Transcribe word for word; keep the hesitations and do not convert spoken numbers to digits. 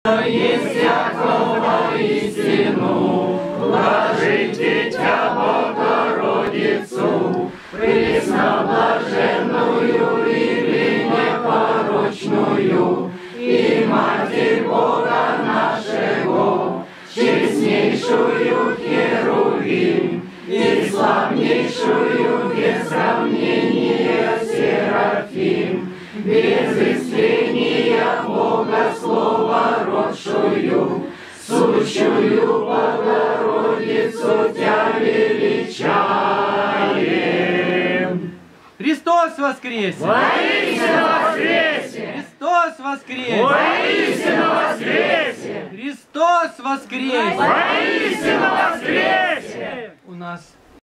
Есть всякого истину, блажите Тя Богородицу, пресноблаженную или непорочную, и Матерь Бога нашего, честнейшую Херувим, и славнейшую без сравнения Серафим, без истления Бога Слова родшую, сущую Богородицу Тя величаем. Христос воскресе! Воистину воскресе! Христос воскресе! Воистину воскресе! Христос воскресе! Воистину воскресе! У нас